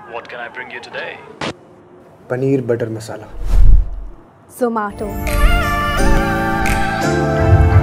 What can I bring you today? Paneer butter masala. Zomato.